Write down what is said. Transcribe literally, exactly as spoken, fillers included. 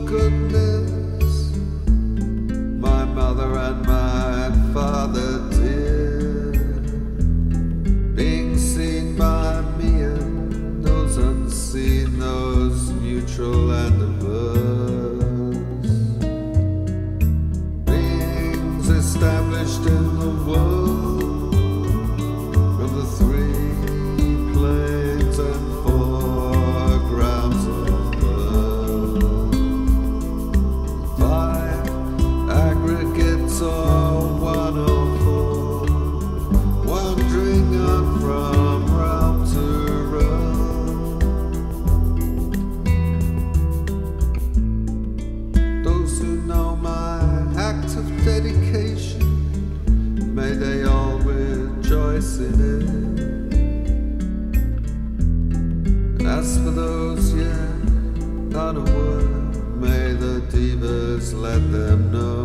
goodness, my mother and my father dear, being seen by me and those unseen, those neutral and averse, beings established in the world from the three planes and four grounds of earth, five aggregates or one or four, wandering on from realm to realm. Those who know my act of dedication, may they all rejoice in it. As for those yet unaware, may the devas let them know.